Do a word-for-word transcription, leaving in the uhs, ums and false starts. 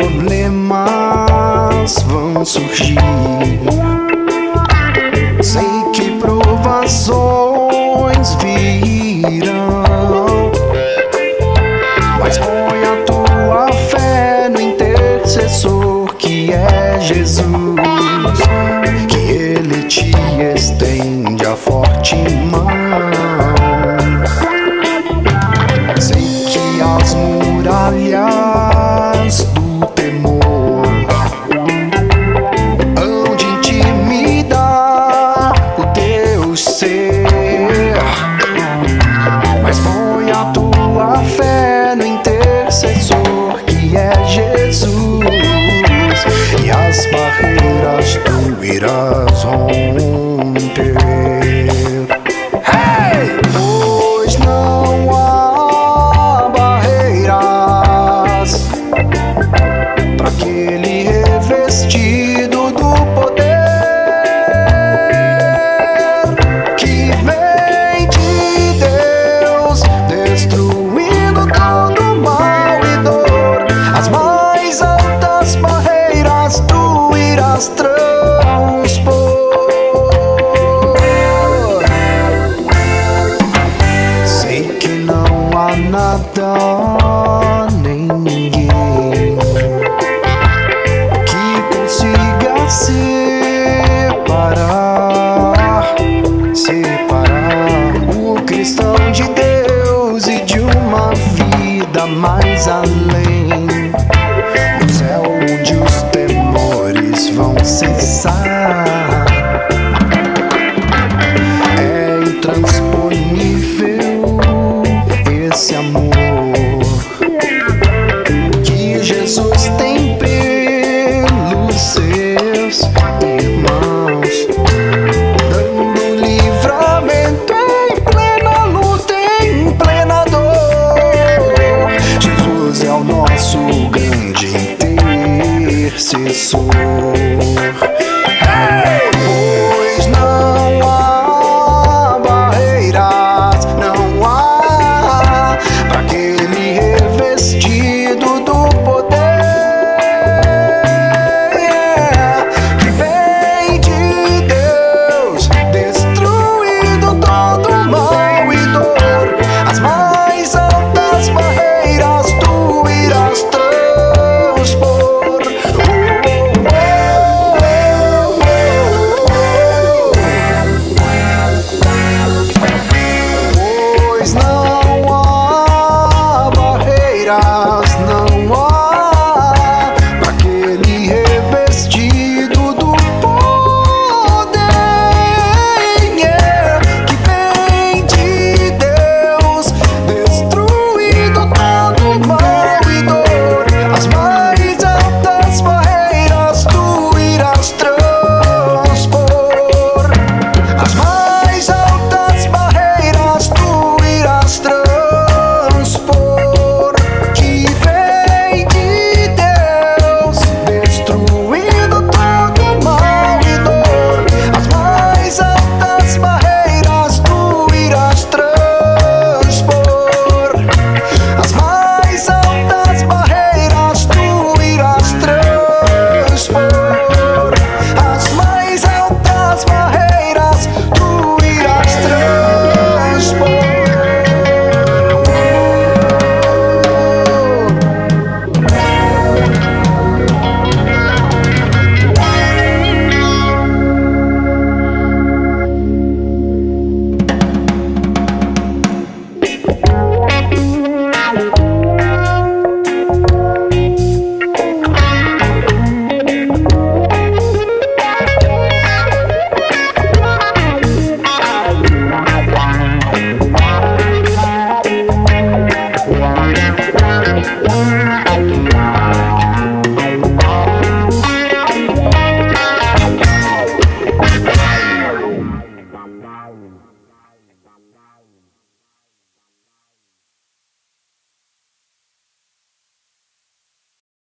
problemas vão surgir. Sei que provações virão, mas põe a tua fé no intercessor que é Jesus, que Ele te estende a forte mão. Sei que as muralhas do temor hão de intimidar o teu ser, mas põe a tua fé no intercessor que é Jesus, e as barreiras tu irás romper. Hey! Pois não há barreiras para aquele revestido do poder que vem de Deus, destruindo todo mal e dor. As mais altas barreiras tu irás transpor. Sei que não há nada nem ninguém que consiga separar, separar o cristão de Deus e de uma vida mais além. No céu onde os temores vão cessar, é intransponível esse amor que Jesus tem pelos seus irmãos, dando livramento em plena luta, em plena dor. Jesus é o nosso grande intercessor. Hey! Pois não há barreiras, não há para aquele revestido do poder que vem de Deus, destruindo todo mal e dor. As mais altas barreiras tu irás transpor. Pois não há barreiras, não há para aquele revestido do poder que vem de Deus, destruindo todo mal e dor. As mais altas barreiras tu irás transpor. As mais altas barreiras tu irás transpor, que vem de Deus, destruindo todo mal e dor. As mais altas barreiras tu irás transpor. As mais altas barreiras tu irás transpor. As mais altas barreiras tu irás transpor. Wow.